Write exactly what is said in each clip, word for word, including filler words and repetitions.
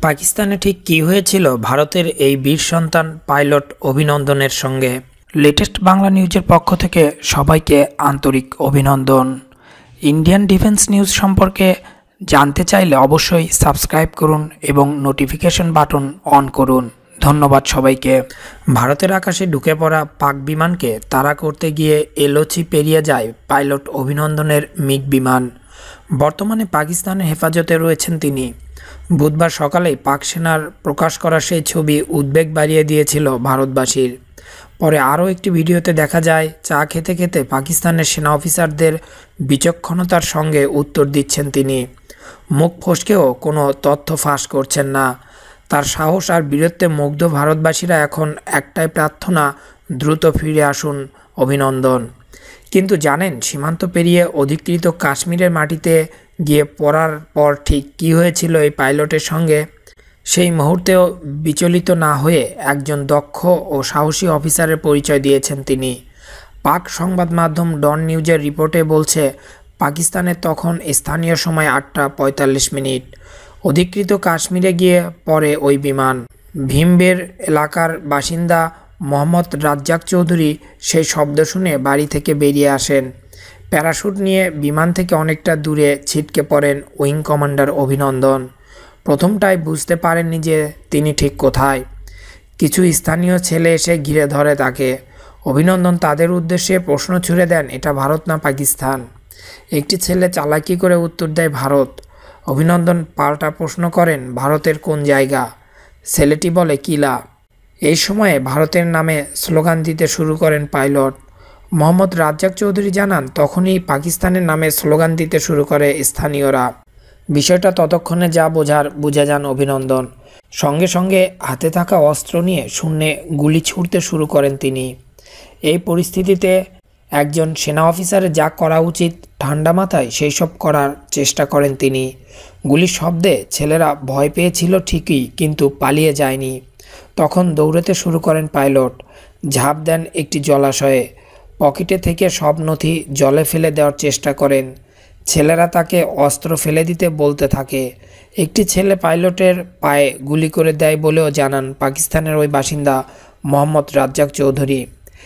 পাকিস্তানে ঠিক কী হয়েছিল ভারতের এই বীর সন্তান পাইলট অভিনন্দনের সঙ্গে? লেটেস্ট বাংলা নিউজের পক্ষ থেকে সবাইকে আন্তরিক অভিনন্দন। ইন্ডিয়ান ডিফেন্স নিউজ সম্পর্কে জানতে চাইলে অবশ্যই সাবস্ক্রাইব করুন এবং নোটিফিকেশন বাটন অন করুন। ধন্যবাদ সবাইকে। ভারতের আকাশে ঢুকে পড়া পাক বিমানকে তাড়া করতে গিয়ে এলওসি পেরিয়ে যায় পাইলট অভিনন্দনের মিগ বিমান। বর্তমানে পাকিস্তানের হেফাজতে রয়েছেন তিনি। বুধবার সকালেই পাক সেনার প্রকাশ করা সেই ছবি উদ্বেগ বাড়িয়ে দিয়েছিল ভারতবাসীর। পরে আরও একটি ভিডিওতে দেখা যায় চা খেতে খেতে পাকিস্তানের সেনা অফিসারদের বিচক্ষণতার সঙ্গে উত্তর দিচ্ছেন তিনি। মুখ ফসকেও কোনো তথ্য ফাঁস করছেন না। তার সাহস আর বীরত্বে মুগ্ধ ভারতবাসীরা এখন একটাই প্রার্থনা, দ্রুত ফিরে আসুন অভিনন্দন। কিন্তু জানেন সীমান্ত পেরিয়ে অধিকৃত কাশ্মীরের মাটিতে গিয়ে পড়ার পর ঠিক কী হয়েছিল এই পাইলটের সঙ্গে? সেই মুহূর্তেও বিচলিত না হয়ে একজন দক্ষ ও সাহসী অফিসারের পরিচয় দিয়েছেন তিনি। পাক সংবাদ মাধ্যম ডন নিউজের রিপোর্টে বলছে, পাকিস্তানে তখন স্থানীয় সময় আটটা পঁয়তাল্লিশ মিনিট। অধিকৃত কাশ্মীরে গিয়ে পড়ে ওই বিমান। ভীমবের এলাকার বাসিন্দা মোহাম্মদ রাজ্জাক চৌধুরী সেই শব্দ শুনে বাড়ি থেকে বেরিয়ে আসেন। প্যারাশুট নিয়ে বিমান থেকে অনেকটা দূরে ছিটকে পড়েন উইং কমান্ডার অভিনন্দন। প্রথমটায় বুঝতে পারেননি যে তিনি ঠিক কোথায়। কিছু স্থানীয় ছেলে এসে ঘিরে ধরে তাকে। অভিনন্দন তাদের উদ্দেশ্যে প্রশ্ন ছুড়ে দেন, এটা ভারত না পাকিস্তান? একটি ছেলে চালাকি করে উত্তর দেয় ভারত। অভিনন্দন পাল্টা প্রশ্ন করেন, ভারতের কোন জায়গা? ছেলেটি বলে কিলা। এই সময়ে ভারতের নামে স্লোগান দিতে শুরু করেন পাইলট। মোহাম্মদ রাজ্জাক চৌধুরী জানান, তখনই পাকিস্তানের নামে স্লোগান দিতে শুরু করে স্থানীয়রা। বিষয়টা ততক্ষণে যা বোঝার বুঝে যান অভিনন্দন। সঙ্গে সঙ্গে হাতে থাকা অস্ত্র নিয়ে শূন্যে গুলি ছুড়তে শুরু করেন তিনি। এই পরিস্থিতিতে একজন সেনা অফিসারের যা করা উচিত ঠান্ডা মাথায় সেই সব করার চেষ্টা করেন তিনি। গুলির শব্দে ছেলেরা ভয় পেয়েছিল ঠিকই, কিন্তু পালিয়ে যায়নি। তখন দৌড়াতে শুরু করেন পাইলট। ঝাঁপ দেন একটি জলাশয়ে। পকেটে থেকে সব নথি জলে ফেলে দেওয়ার চেষ্টা করেন। ছেলেরা তাকে অস্ত্র ফেলে দিতে বলতে থাকে। একটি ছেলে পাইলটের পায়ে গুলি করে দেয় বলেও জানান পাকিস্তানের ওই বাসিন্দা মোহাম্মদ রাজ্জাক চৌধুরী।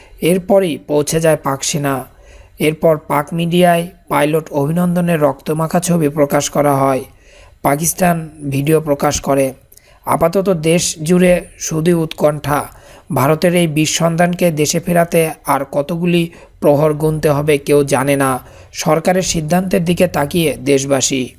এরপরই পৌঁছে যায় পাক সেনা। এরপর পাক মিডিয়ায় পাইলট অভিনন্দনের রক্তমাখা ছবি প্রকাশ করা হয়। পাকিস্তান ভিডিও প্রকাশ করে। আপাতত দেশ জুড়ে শুধুই উৎকণ্ঠা। ভারতের এই বীর সন্তানকে দেশে ফেরাতে আর কতগুলি প্রহর গুনতে হবে কেউ জানে না। সরকারের সিদ্ধান্তের দিকে তাকিয়ে দেশবাসী।